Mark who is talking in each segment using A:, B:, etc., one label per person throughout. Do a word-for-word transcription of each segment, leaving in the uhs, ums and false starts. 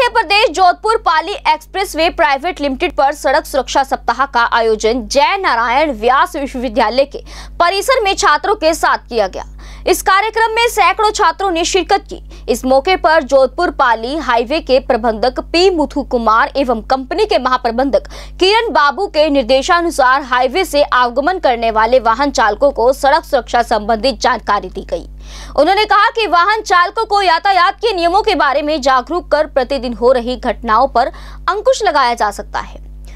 A: मध्य Pradesh Jodhpur Pali expressway private limited पर सड़क सुरक्षा सप्ताह का आयोजन जय नारायण व्यास विश्वविद्यालय के परिसर में छात्रों के साथ किया गया। इस कार्यक्रम में सैकड़ों छात्रों ने शिरकत की। इस मौके पर जोधपुर पाली हाईवे के प्रबंधक पी मुथु कुमार एवं कंपनी के महाप्रबंधक किरण बाबू के निर्देशानुसार हाईवे से आगमन करने वाले वाहन चालकों को सड़क सुरक्षा संबंधित जानकारी दी गई। उन्होंने कहा कि वाहन चालकों को यातायात के नियमों के बारे में जागरूक कर प्रतिदिन हो रही घटनाओं पर अंकुश लगाया जा सकता है।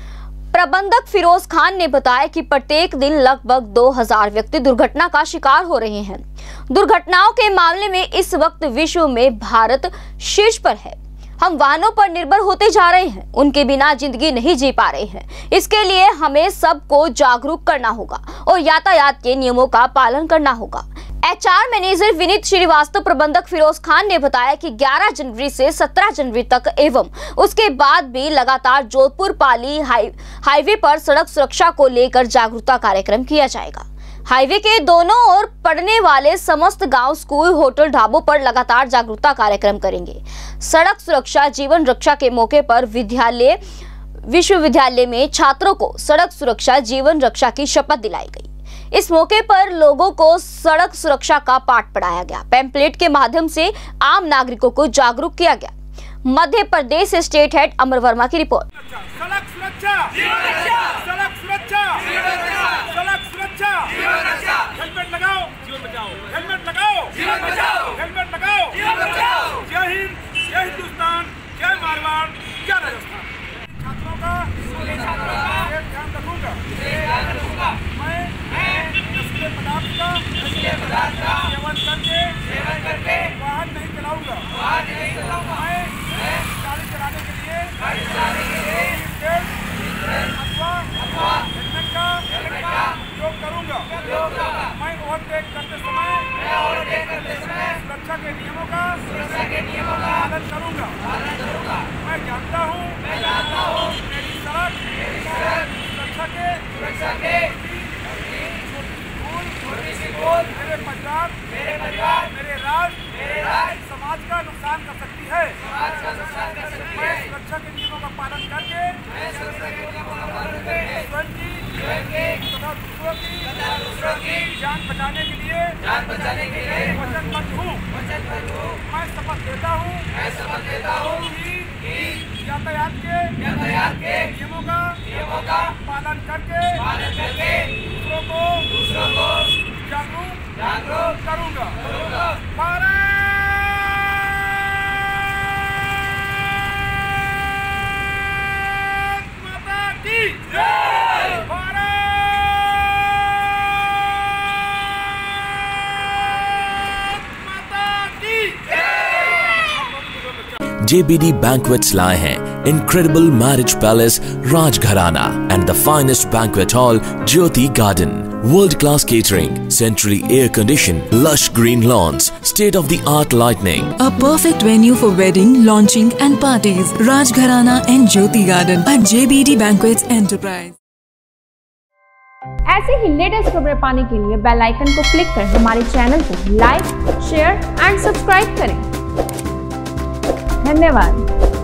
A: प्रबंधक फिरोज खान ने बताया कि प्रत्येक दिन लगभग दो हज़ार व्यक्ति दुर्घटना का शिकार हो रहे हैं। दुर्घटनाओं के मामले में इस वक्त विश्व में भारत शीर्ष पर है। हम वाहनों पर निर्भर होते जा रहे हैं, उनके बिना जिंदगी नहीं जी पा रहे हैं। इसके लिए हमें सबको जागरूक करना होगा और यातायात के नियमों का पालन करना होगा। एचआर मैनेजर विनीत श्रीवास्तव प्रबंधक फिरोज खान ने बताया कि ग्यारह जनवरी से सत्रह जनवरी तक एवं उसके बाद भी लगातार जोधपुर पाली हाई, हाईवे पर सड़क सुरक्षा को लेकर जागरूकता कार्यक्रम किया जाएगा। हाईवे के दोनों ओर पड़ने वाले समस्त गांव, स्कूल, होटल, ढाबों पर लगातार जागरूकता कार्यक्रम करेंगे। सड़क सुरक्षा जीवन रक्षा के मौके पर विद्यालय विश्वविद्यालय में छात्रों को सड़क सुरक्षा जीवन रक्षा की शपथ दिलाई गई। इस मौके पर लोगों को सड़क सुरक्षा का पाठ पढ़ाया गया। पैम्पलेट के माध्यम से आम नागरिकों को जागरूक किया गया। मध्य प्रदेश स्टेट हेड अमर वर्मा की रिपोर्ट।
B: सड़क सुरक्षा जीवन रक्षा, सड़क सुरक्षा जीवन रक्षा, सड़क सुरक्षा जीवन रक्षा। हेलमेट लगाओ, जीवन बचाओ। हेलमेट लगाओ, जीवन बचाओ। हेलमेट लगाओ, जीवन बचाओ। जय हिंद, जय हिंदुस्तान, जय मारवाड़, जय राजस्थान। छात्रों का छात्रों का ध्यान रखूंगा, ध्यान रखूंगा। मैं नशीले पदार्थ का नशीले पदार्थ का सेवन करके सेवन करके वाहन नहीं चलाऊंगा, वाहन नहीं चलाऊंगा। मैं गाड़ी चलाने के लिए गाड़ी चलाने के लिए अथवा अथवा हेलमेट का हेलमेट का उपयोग करूंगा उपयोग करूंगा। मैं ओवरटेक करते समय मैं ओवरटेक करते समय सुरक्षा के नियमों का सुरक्षा के नियमों का पालन करूंगा पालन करूंगा। मैं जानता हूं मैं जानता हूं मेरी सड़क मेरी सड़क सुरक्षा के सुरक्षा के छोटी सी भूल मेरे परिवार मेरे परिवार मेरे राष्ट्र मेरे राष्ट्र समाज का नुकसान कर सकती है समाज का नुकसान कर सकती है। मैं सुरक्षा के नियमों का पालन करके मैं सुरक्षा के नियमों का पालन करके स्वयं की स्वयं की तथा दूसरों की तथा दूसरों की जान बचाने के लिए जान बचाने के लिए वचनबद्ध हूँ वचनबद्ध हूँ। मैं शपथ लेता हूँ मैं शपथ लेता हूँ कि यातायात के यातायात के नियमों का नियमों का पालन करके पालन करके दूसरों को दूसरों को जागरूक जागरूक करूंगा करूंगा। भारत माता की जय। भारत माता की जय।
C: J B D Banquets लाए हैं Incredible Marriage Palace Rajgharana and the finest banquet hall Jyoti Garden. World-class catering, centrally air-conditioned, lush green lawns, state-of-the-art lighting.
D: A perfect venue for wedding, launching and parties. Rajgharana and Jyoti Garden at J B D Banquets Enterprise.
E: ऐसे ही latest खबरें पाने के लिए bell icon को click कर हमारे channel को like, share and subscribe करें। धन्यवाद।